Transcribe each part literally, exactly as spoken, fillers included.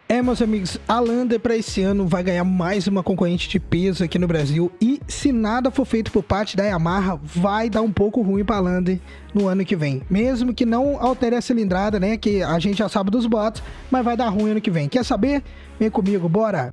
É, meus amigos, a Lander para esse ano vai ganhar mais uma concorrente de peso aqui no Brasil e se nada for feito por parte da Yamaha, vai dar um pouco ruim para a Lander no ano que vem. Mesmo que não altere a cilindrada, né, que a gente já sabe dos bots, mas vai dar ruim ano que vem. Quer saber? Vem comigo, bora!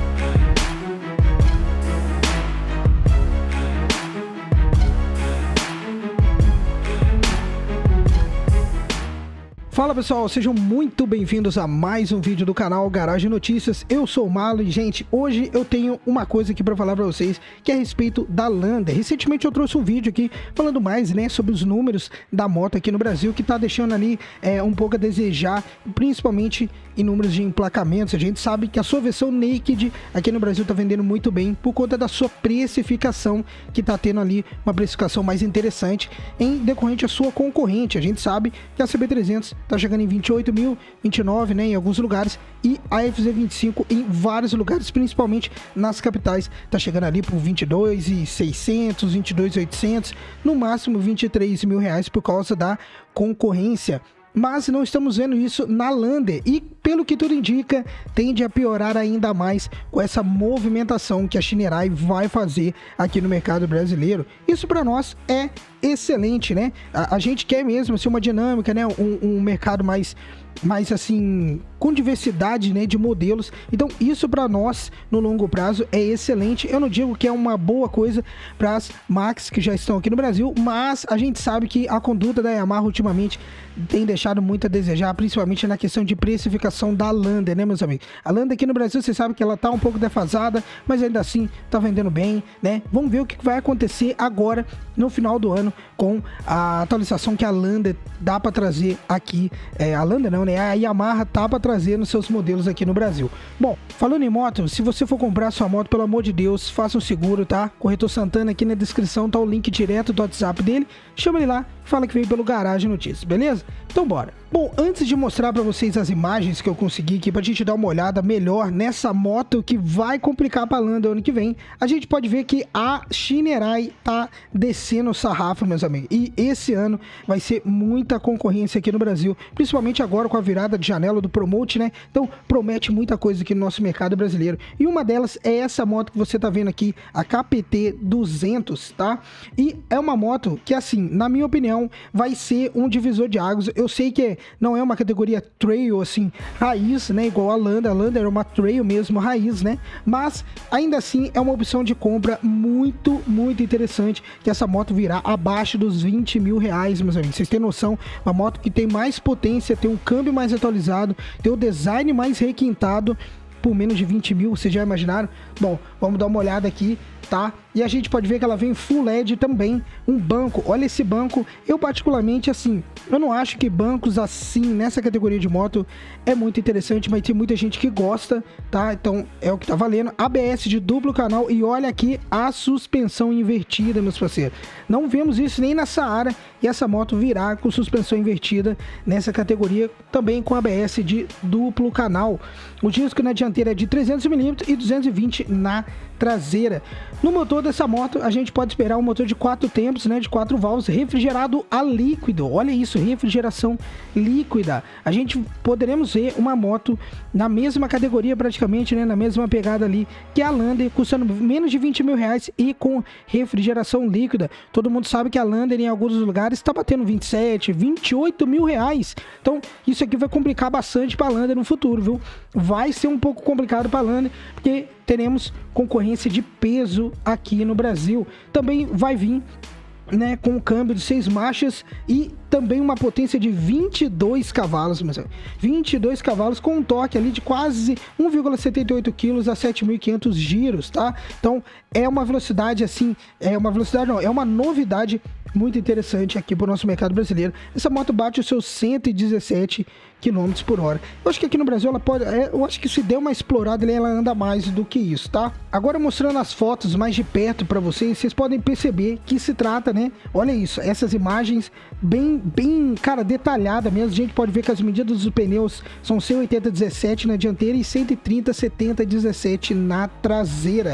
Fala pessoal, sejam muito bem-vindos a mais um vídeo do canal Garagem Notícias. Eu sou o Malo e, gente, hoje eu tenho uma coisa aqui para falar para vocês, que é a respeito da Lander. Recentemente eu trouxe um vídeo aqui falando mais, né, sobre os números da moto aqui no Brasil, que tá deixando ali é, um pouco a desejar, principalmente em números de emplacamentos. A gente sabe que a sua versão Naked aqui no Brasil tá vendendo muito bem por conta da sua precificação, que tá tendo ali uma precificação mais interessante em decorrente à sua concorrente. A gente sabe que a C B trezentos tá chegando em vinte e oito mil, vinte e nove, né, em alguns lugares, e a F Z vinte e cinco em vários lugares, principalmente nas capitais, tá chegando ali por vinte e dois mil e seiscentos, vinte e dois mil e oitocentos, no máximo vinte e três mil reais por causa da concorrência. Mas não estamos vendo isso na Lander e, pelo que tudo indica, tende a piorar ainda mais com essa movimentação que a Shinerai vai fazer aqui no mercado brasileiro. Isso para nós é excelente, né? A, a gente quer mesmo assim, uma dinâmica, né? Um, um mercado mais, mais assim, com diversidade, né, de modelos. Então isso para nós no longo prazo é excelente. Eu não digo que é uma boa coisa para as marcas que já estão aqui no Brasil, mas a gente sabe que a conduta da Yamaha ultimamente tem deixado muito a desejar, principalmente na questão de precificação da Lander, né, meus amigos? A Lander aqui no Brasil, você sabe que ela tá um pouco defasada, mas ainda assim tá vendendo bem, né? Vamos ver o que vai acontecer agora no final do ano com a atualização que a Lander dá para trazer aqui. É, a Lander não, né? A Yamaha tá para trazer nos seus modelos aqui no Brasil. Bom, falando em moto, se você for comprar sua moto, pelo amor de Deus, faça um seguro, tá? Corretor Santana, aqui na descrição tá o link direto do WhatsApp dele. Chama ele lá, fala que veio pelo Garagem Notícias, beleza? Então bora. Bom, antes de mostrar para vocês as imagens que eu consegui aqui, pra gente dar uma olhada melhor nessa moto que vai complicar pra Lander ano que vem, a gente pode ver que a Shinerai tá descendo o sarrafo, meus amigos. E esse ano vai ser muita concorrência aqui no Brasil, principalmente agora com a virada de janela do Promote, né? Então promete muita coisa aqui no nosso mercado brasileiro. E uma delas é essa moto que você tá vendo aqui, a K P T duzentos, tá? E é uma moto que, assim, na minha opinião, vai ser um divisor de águas. Eu sei que não é uma categoria trail, assim, raiz, né, igual a Lander. A Lander é uma trail mesmo, raiz, né, mas ainda assim é uma opção de compra muito, muito interessante, que essa moto virá abaixo dos vinte mil reais, meus amigos. Vocês têm noção? Uma moto que tem mais potência, tem um câmbio mais atualizado, tem o design mais requintado por menos de vinte mil, vocês já imaginaram? Bom, vamos dar uma olhada aqui, tá? E a gente pode ver que ela vem full L E D também, um banco, olha esse banco. Eu particularmente, assim, eu não acho que bancos assim, nessa categoria de moto, é muito interessante, mas tem muita gente que gosta, tá? Então, é o que tá valendo. A B S de duplo canal e olha aqui a suspensão invertida, meus parceiros. Não vemos isso nem na Saara e essa moto virá com suspensão invertida nessa categoria, também com A B S de duplo canal. O disco na dianteira é de trezentos milímetros e duzentos e vinte na traseira. No motor dessa moto, a gente pode esperar um motor de quatro tempos, né, de quatro válvulas, refrigerado a líquido. Olha isso, refrigeração líquida. A gente poderemos ver uma moto na mesma categoria praticamente, né, na mesma pegada ali que a Lander, custando menos de vinte mil reais e com refrigeração líquida. Todo mundo sabe que a Lander em alguns lugares está batendo vinte e sete, vinte e oito mil reais. Então isso aqui vai complicar bastante para a Lander no futuro, viu? Vai ser um pouco complicado para a Lander, porque teremos concorrência de peso aqui no Brasil. Também vai vir, né, com o câmbio de seis marchas e também uma potência de vinte e dois cavalos, mas vinte e dois cavalos com um torque ali de quase um vírgula setenta e oito quilos a sete mil e quinhentos giros, tá? Então é uma velocidade assim, é uma velocidade não, é uma novidade muito interessante aqui para o nosso mercado brasileiro. Essa moto bate os seus cento e dezessete quilômetros por hora. Eu acho que aqui no Brasil ela pode, é, eu acho que se der uma explorada ela anda mais do que isso, tá? Agora mostrando as fotos mais de perto para vocês, vocês podem perceber que se trata, né? Olha isso, essas imagens bem, bem, cara, detalhada mesmo. A gente pode ver que as medidas dos pneus são cento e oitenta dezessete na dianteira e cento e trinta setenta dezessete na traseira.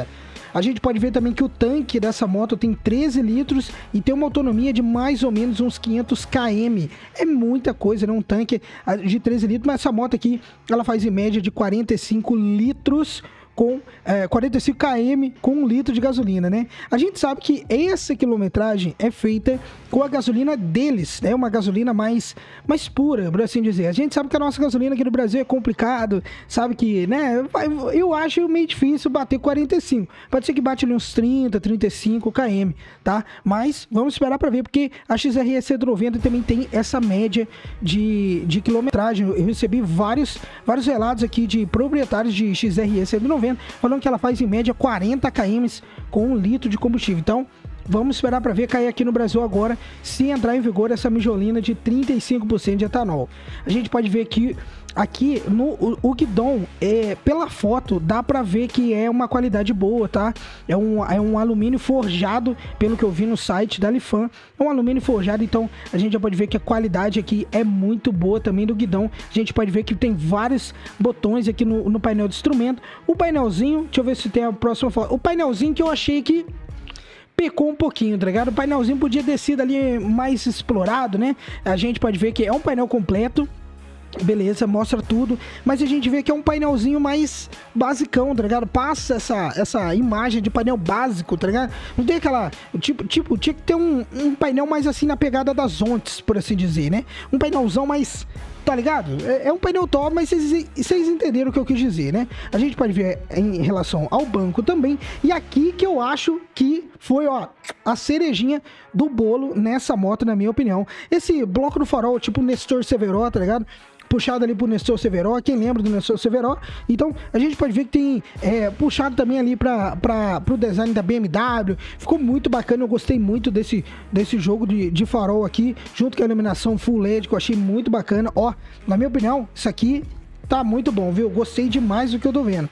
A gente pode ver também que o tanque dessa moto tem treze litros e tem uma autonomia de mais ou menos uns quinhentos quilômetros. É muita coisa, né? Um tanque de treze litros, mas essa moto aqui, ela faz em média de quarenta e cinco litros com é, quarenta e cinco quilômetros com um litro de gasolina, né? A gente sabe que essa quilometragem é feita com a gasolina deles, né? Uma gasolina mais, mais pura, por assim dizer. A gente sabe que a nossa gasolina aqui no Brasil é complicado, sabe que, né? Eu acho meio difícil bater quarenta e cinco. Pode ser que bate ali uns trinta, trinta e cinco quilômetros, tá? Mas vamos esperar para ver, porque a X R E cento e noventa também tem essa média de, de quilometragem. Eu recebi vários, vários relatos aqui de proprietários de X R E cento e noventa falando que ela faz em média quarenta quilômetros com um litro de combustível. Então, vamos esperar para ver cair aqui no Brasil agora, se entrar em vigor essa mijolina de trinta e cinco por cento de etanol. A gente pode ver que aqui no o, o guidão, é, pela foto, dá para ver que é uma qualidade boa, tá? É um, é um alumínio forjado, pelo que eu vi no site da Lifan. É um alumínio forjado, então a gente já pode ver que a qualidade aqui é muito boa também do guidão. A gente pode ver que tem vários botões aqui no, no painel de instrumento. O painelzinho, deixa eu ver se tem a próxima foto. O painelzinho que eu achei que pecou um pouquinho, tá ligado? O painelzinho podia ter sido ali mais explorado, né? A gente pode ver que é um painel completo, beleza, mostra tudo, mas a gente vê que é um painelzinho mais basicão, tá ligado? Passa essa, essa imagem de painel básico, tá ligado? Não tem aquela, tipo, tipo tinha que ter um, um painel mais assim na pegada das Ontes, por assim dizer, né? Um painelzão mais, tá ligado? É, é um painel top, mas vocês, vocês entenderam o que eu quis dizer, né? A gente pode ver em relação ao banco também, e aqui que eu acho que foi, ó, a cerejinha do bolo nessa moto, na minha opinião. Esse bloco do farol, tipo Nestor Severo, tá ligado? Puxado ali pro Nestor Severo, quem lembra do Nestor Severo? Então, a gente pode ver que tem é, puxado também ali para para pro design da B M W. Ficou muito bacana, eu gostei muito desse, desse jogo de, de farol aqui, junto com a iluminação Full L E D, que eu achei muito bacana. Ó, na minha opinião, isso aqui tá muito bom, viu? Gostei demais do que eu tô vendo.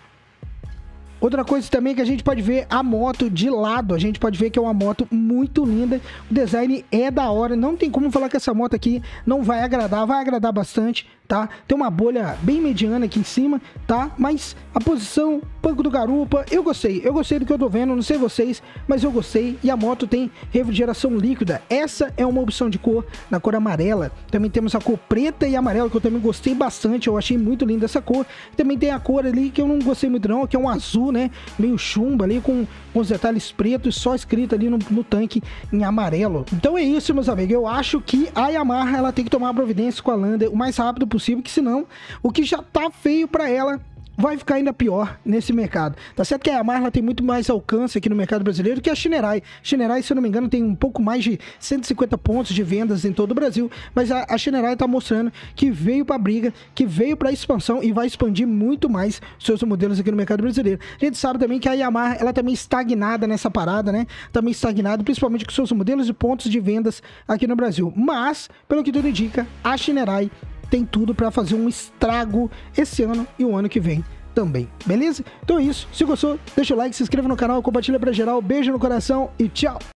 Outra coisa também que a gente pode ver a moto de lado, a gente pode ver que é uma moto muito linda, o design é da hora, não tem como falar que essa moto aqui não vai agradar, vai agradar bastante, tá? Tem uma bolha bem mediana aqui em cima, tá? Mas a posição, banco do garupa, eu gostei, eu gostei do que eu tô vendo, não sei vocês, mas eu gostei, e a moto tem refrigeração líquida, essa é uma opção de cor, na cor amarela, também temos a cor preta e amarela, que eu também gostei bastante, eu achei muito linda essa cor, também tem a cor ali que eu não gostei muito não, que é um azul, né, meio chumbo ali, com, com os detalhes pretos, só escrito ali no, no tanque em amarelo. Então é isso, meus amigos, eu acho que a Yamaha, ela tem que tomar providência com a Lander o mais rápido possível, que senão, o que já tá feio pra ela vai ficar ainda pior nesse mercado. Tá certo que a Yamaha tem muito mais alcance aqui no mercado brasileiro que a Shinerai. Shinerai, se eu não me engano, tem um pouco mais de cento e cinquenta pontos de vendas em todo o Brasil, mas a, a Shinerai tá mostrando que veio pra briga, que veio pra expansão e vai expandir muito mais seus modelos aqui no mercado brasileiro. A gente sabe também que a Yamaha, ela tá meio estagnada nessa parada, né? Tá meio estagnada, principalmente com seus modelos e pontos de vendas aqui no Brasil. Mas, pelo que tudo indica, a Shinerai tem tudo para fazer um estrago esse ano e o ano que vem também, beleza? Então é isso, se gostou, deixa o like, se inscreva no canal, compartilha pra geral, beijo no coração e tchau!